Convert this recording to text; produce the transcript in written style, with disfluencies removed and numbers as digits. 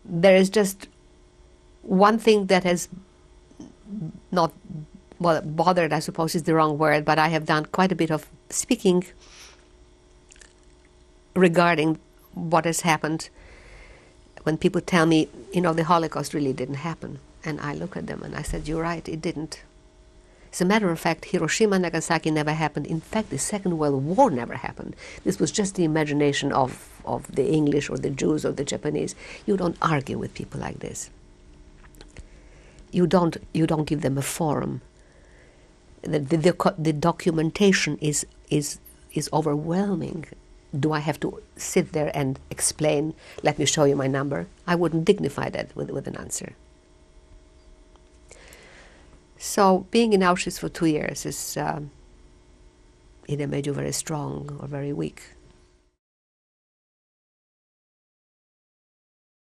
there is just one thing that has not, well, bothered, I suppose is the wrong word, but I have done quite a bit of speaking regarding what has happened when people tell me, the Holocaust really didn't happen. And I look at them and I said, you're right, it didn't. As a matter of fact, Hiroshima and Nagasaki never happened. In fact, the Second World War never happened. This was just the imagination of the English or the Jews or the Japanese. You don't argue with people like this. You don't give them a forum. The documentation is overwhelming. Do I have to sit there and explain, let me show you my number? I wouldn't dignify that with an answer. So being in Auschwitz for 2 years is either made you very strong or very weak.